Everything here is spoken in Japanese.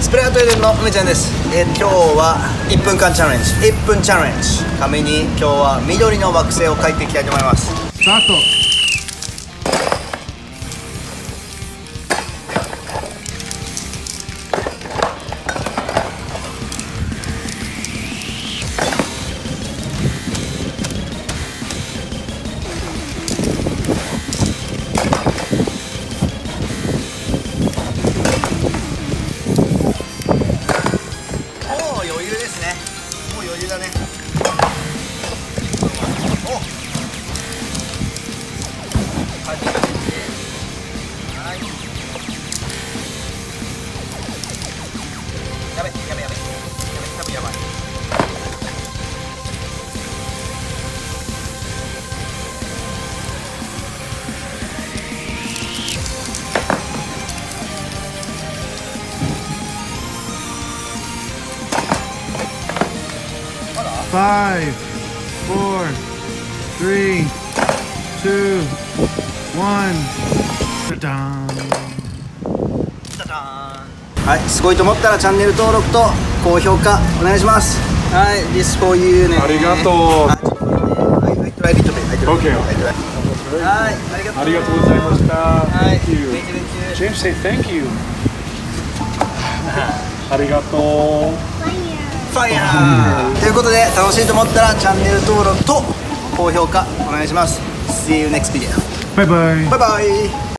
スプレーアートエデンの梅ちゃんです。今日は1分間チャレンジ、1分チャレンジ。紙に今日は緑の惑星を描いていきたいと思います。 スタート。 余裕ですね。もう余裕だね。お、はい、やべ多分やばい。 5、4、3、2、1。ダダーン。 ダダーン。はい、すごいと思ったらチャンネル登録と高評価お願いします。はい、This for you ね。 ありがとう。 はい、はい、トライリットペイ。 OK。 はい、 ありがとうございました。 はい、 Thank you. James, say thank you. ありがとう。 ファイヤーということで、楽しいと思ったらチャンネル登録と高評価お願いします。See you next video. バイバイ。 バイバイ。